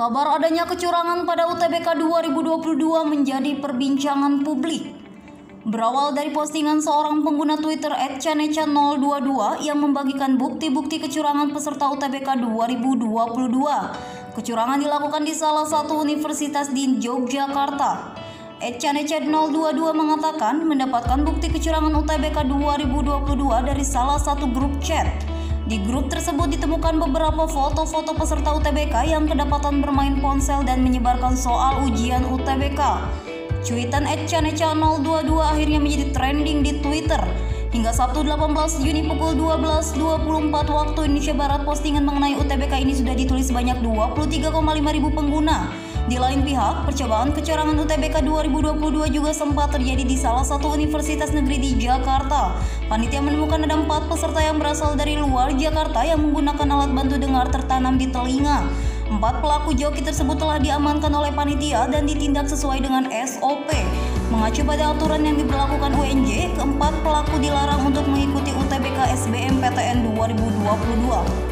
Kabar adanya kecurangan pada UTBK 2022 menjadi perbincangan publik. Berawal dari postingan seorang pengguna Twitter @caneca022 yang membagikan bukti-bukti kecurangan peserta UTBK 2022. Kecurangan dilakukan di salah satu universitas di Yogyakarta. @caneca022 mengatakan mendapatkan bukti kecurangan UTBK 2022 dari salah satu grup chat. Di grup tersebut ditemukan beberapa foto-foto peserta UTBK yang kedapatan bermain ponsel dan menyebarkan soal ujian UTBK. Cuitan @caneca022 akhirnya menjadi trending di Twitter. Hingga Sabtu 18 Juni pukul 12.24 waktu Indonesia Barat, postingan mengenai UTBK ini sudah ditulis sebanyak 23,5 ribu pengguna. Di lain pihak, percobaan kecurangan UTBK 2022 juga sempat terjadi di salah satu universitas negeri di Jakarta. Panitia menemukan ada 4 peserta yang berasal dari luar Jakarta yang menggunakan alat bantu dengar tertanam di telinga. 4 pelaku joki tersebut telah diamankan oleh panitia dan ditindak sesuai dengan SOP. Mengacu pada aturan yang diberlakukan UNJ, keempat pelaku dilarang untuk mengikuti UTBK SBMPTN 2022.